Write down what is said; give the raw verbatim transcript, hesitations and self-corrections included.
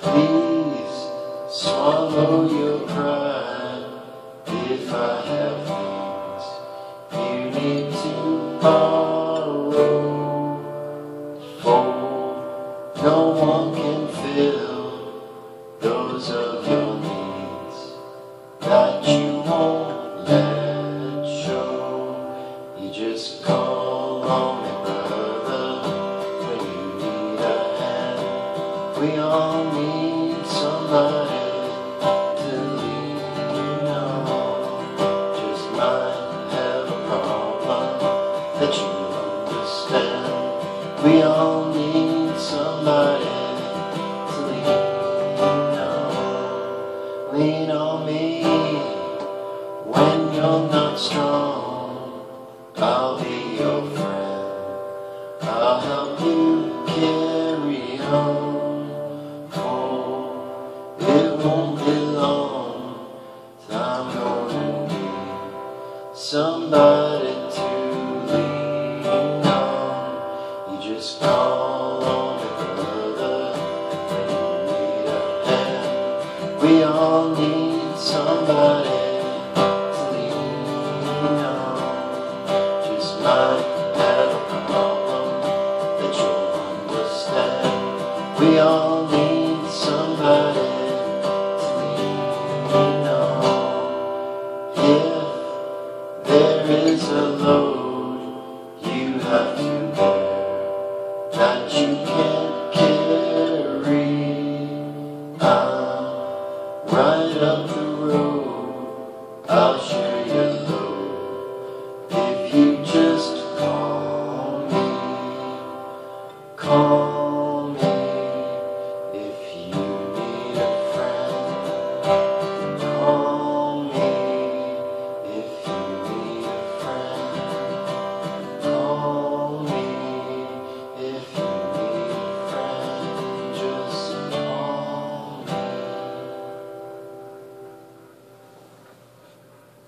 Please swallow your pride. If I have things you need to borrow, for no one can fill those of your needs that you won't let show. You just call on me, brother, when you need a hand. We all need somebody.